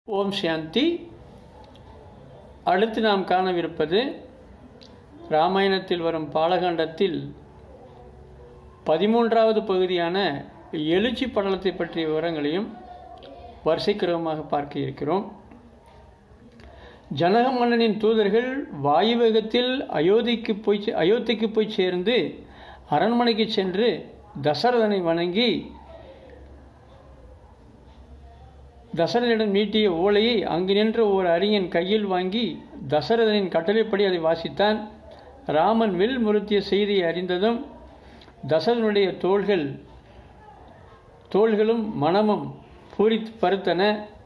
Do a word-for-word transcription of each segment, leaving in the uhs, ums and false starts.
ஓம் சாந்தி. அடுத்து நாம் காணவிருப்பது ராமாயணத்தில் வரும் பாலகாண்டத்தில் பதிமூன்றாவது பகுதியான எழுச்சி படலத்தை பற்றிய விவரங்களையும் வரிசைக்கிரமமாக பார்க்க இருக்கிறோம். ஜனக மன்னனின் தூதர்கள் வாயுவேகத்தில் அயோத்திக்கு போய் அயோத்திக்கு போய் சேர்ந்து அரண்மனைக்கு சென்று தசரதனை வணங்கி தசரதனிடம் நீட்டிய ஓலையை அங்கு நின்ற ஒரு அறிஞன் கையில் வாங்கி தசரதனின் கட்டளைப்படி அதை வாசித்தான். ராமன் வில் முறுத்திய செய்தியை அறிந்ததும் தசரதனுடைய தோள்கள் தோள்களும் மனமும் பூரித்து பருத்தன.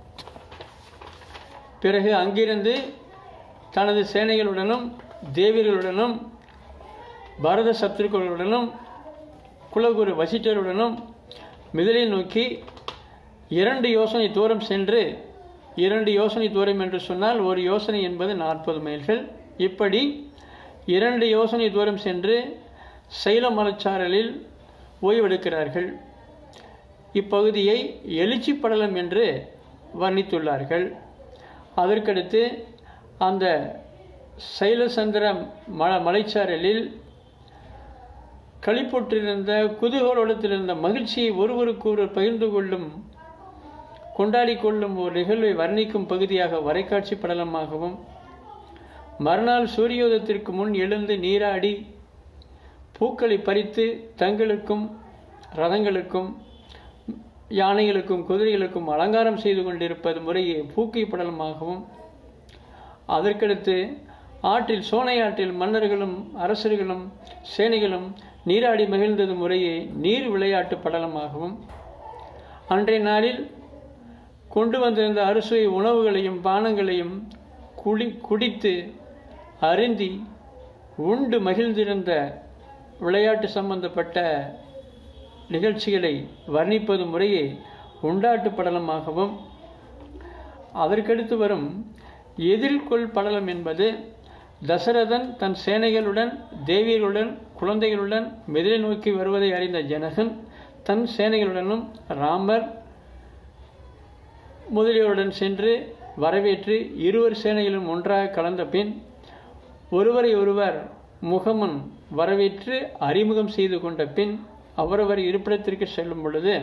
பிறகு அங்கிருந்து தனது சேனைகளுடனும் தேவியர்களுடனும் பரத சத்ருக்களுடனும் குலகுரு வசிஷ்டருடனும் மிதிலை நோக்கி இரண்டு யோசனை தூரம் சென்று, இரண்டு யோசனை தூரம் என்று சொன்னால் ஒரு யோசனை என்பது நாற்பது மைல்கள், இப்படி இரண்டு யோசனை தூரம் சென்று சைல மலைச்சாரலில் ஓய்வெடுக்கிறார்கள். இப்பகுதியை எழுச்சி படலம் என்று வர்ணித்துள்ளார்கள். அதற்கடுத்து அந்த சைலசந்திர ம மலைச்சாரலில் களிப்புற்றிருந்த குதூகலத்தில் இருந்த மகிழ்ச்சியை ஒருவருக்கு ஒருவர் பகிர்ந்து கொள்ளும் கொண்டாடி கொள்ளும் ஒரு நிகழ்வை வர்ணிக்கும் பகுதியாக வரைக்காட்சி படலமாகவும், மறுநாள் சூரியோதயத்திற்கு முன் எழுந்து நீராடி பூக்களை பறித்து தங்களுக்கும் ரதங்களுக்கும் யானைகளுக்கும் குதிரைகளுக்கும் அலங்காரம் செய்து கொண்டிருப்பது முறையே பூக்கை படலமாகவும், அதற்கடுத்து ஆற்றில் சோனை ஆற்றில் மன்னர்களும் அரசர்களும் சேனைகளும் நீராடி மகிழ்ந்தது முறையே நீர் விளையாட்டு படலமாகவும், அன்றைய நாளில் கொண்டு வந்திருந்த அறுசுவை உணவுகளையும் பானங்களையும் குடி குடித்து அருந்தி உண்டு மகிழ்ந்திருந்த விளையாட்டு சம்பந்தப்பட்ட நிகழ்ச்சிகளை வர்ணிப்பது முறையே உண்டாட்டு படலமாகவும், அதற்கடுத்து வரும் எதிர்கொள் படலம் என்பது தசரதன் தன் சேனைகளுடன் தேவியர்களுடன் குழந்தைகளுடன் மிதிலை நோக்கி வருவதை அறிந்த ஜனகன் தன் சேனைகளுடனும் ராமர் முதலியோருடன் சென்று வரவேற்று இருவர் சேனைகளும் ஒன்றாக கலந்த பின் ஒருவரை ஒருவர் முகமுன் வரவேற்று அறிமுகம் செய்து கொண்ட பின் அவரவர் இருப்பிடத்திற்கு செல்லும் பொழுது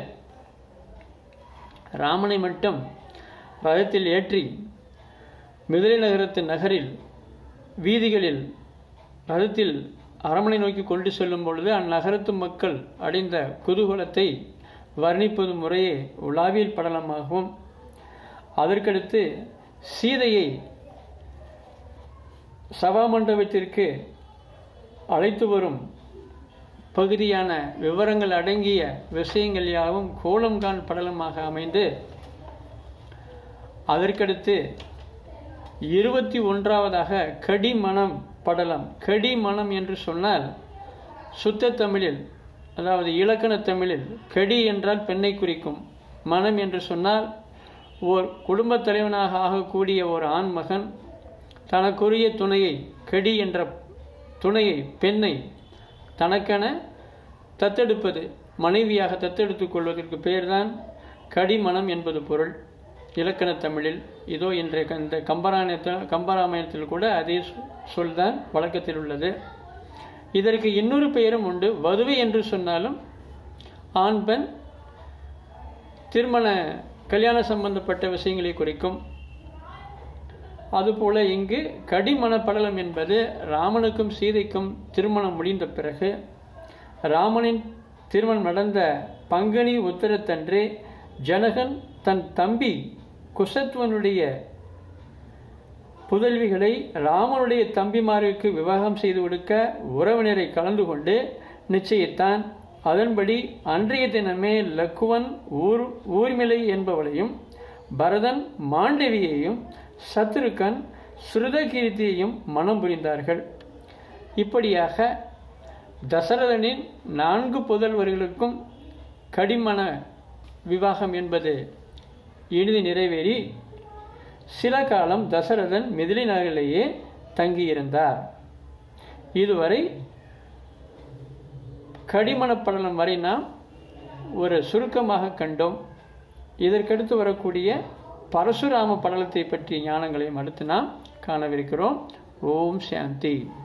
ராமனை மட்டும் ரதத்தில் ஏற்றி மிதிலை நகரத்து நகரில் வீதிகளில் ரதத்தில் அரண்மனை நோக்கி கொண்டு செல்லும் பொழுது அந்நகரத்து மக்கள் அடைந்த குதூகலத்தை வர்ணிப்பது முறையே உலாவியல் படலமாகவும், அதற்கடுத்து சீதையை சபாமண்டபத்திற்கு அழைத்து வரும் பகுதியான விவரங்கள் அடங்கிய விஷயங்கள் யாவும் கோலம்கான் படலமாக அமைந்து, அதற்கடுத்து இருபத்தி ஒன்றாவதாக கடிமணம் படலம். கடிமணம் என்று சொன்னால் சுத்த தமிழில், அதாவது இலக்கண தமிழில் கடி என்றால் பெண்ணை குறிக்கும், மனம் என்று சொன்னால் ஓர் குடும்பத் தலைவனாக ஆகக்கூடிய ஒரு ஆண்மகன் தனக்குரிய துணையை, கடி என்ற துணையை பெண்ணை தனக்கென தத்தெடுப்பது, மனைவியாக தத்தெடுத்துக் கொள்வதற்கு பெயர்தான் கடிமணம் என்பது பொருள் இலக்கண தமிழில். இதோ இன்றைய இந்த கம்பராமாயணத்தில் கம்பராமாயணத்தில் கூட அதே சொல்தான் வழக்கத்தில் உள்ளது. இதற்கு இன்னொரு பெயரும் உண்டு. வதுவை என்று சொன்னாலும் ஆண் பெண் திருமண கல்யாண சம்பந்தப்பட்ட விஷயங்களை குறிக்கும். அதுபோல இங்கு கடிமண படலம் என்பது ராமனுக்கும் சீதைக்கும் திருமணம் முடிந்த பிறகு ராமனின் திருமணம் நடந்த பங்குனி உத்தரத்தன்றே ஜனகன் தன் தம்பி குசத்வனுடைய புதல்விகளை ராமனுடைய தம்பிமாருக்கு விவாகம் செய்து கொடுக்க உறவினரை கலந்து கொண்டு நிச்சயித்தான். அதன்படி அன்றைய தினமே லக்குவன் ஊர் ஊர்மிளை என்பவளையும் பரதன் மாண்டவியையும் சத்ருகன் ஸ்ருதகீர்த்தியையும் மனம் புரிந்தார்கள். இப்படியாக தசரதனின் நான்கு புதல்வர்களுக்கும் கடிமண விவாகம் என்பது இறுதி நிறைவேறி சில காலம் தசரதன் மிதிலை நகரிலேயே தங்கியிருந்தார். இதுவரை கடிமணப்படலம் வரை நாம் ஒரு சுருக்கமாக கண்டோம். இதற்கடுத்து வரக்கூடிய பரசுராம படலத்தை பற்றிய ஞானங்களையும் அடுத்து நாம் காணவிருக்கிறோம். ஓம் சாந்தி.